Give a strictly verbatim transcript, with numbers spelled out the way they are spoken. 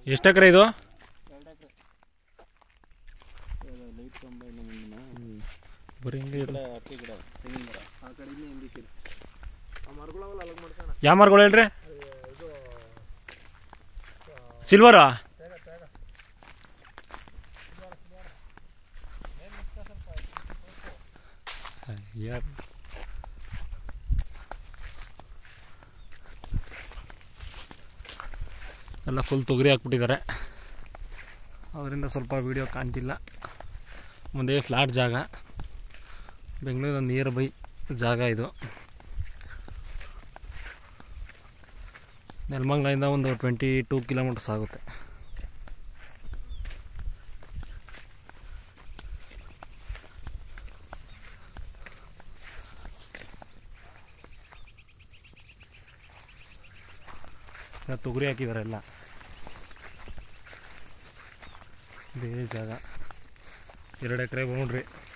ಎಷ್ಟು ಎಕರೆ ಇದು? ಯಾವ ಮರಗಳು ಹೇಳ್ರಿ? ಸಿಲ್ವರಾ? ಎಲ್ಲ ಫುಲ್ ತೊಗರಿ ಹಾಕ್ಬಿಟ್ಟಿದ್ದಾರೆ, ಅದರಿಂದ ಸ್ವಲ್ಪ ವೀಡಿಯೋ ಕಾಣ್ತಿಲ್ಲ. ಮುಂದೆ ಫ್ಲಾಟ್ ಜಾಗ, ಬೆಂಗಳೂರಿನ ನಿಯರ್ ಬೈ ಜಾಗ ಇದು. ನೆಲಮಂಗಲದಿಂದ ಒಂದು ಟ್ವೆಂಟಿ ಟೂ ಕಿಲೋಮೀಟರ್ಸ್ ಆಗುತ್ತೆ. ತೊಗರಿ ಹಾಕಿದ್ದಾರೆ ಎಲ್ಲ, ಬೇರೆ ಜಾಗ ಎರಡು ಎಕರೆ ಬೌಂಡ್ರಿ.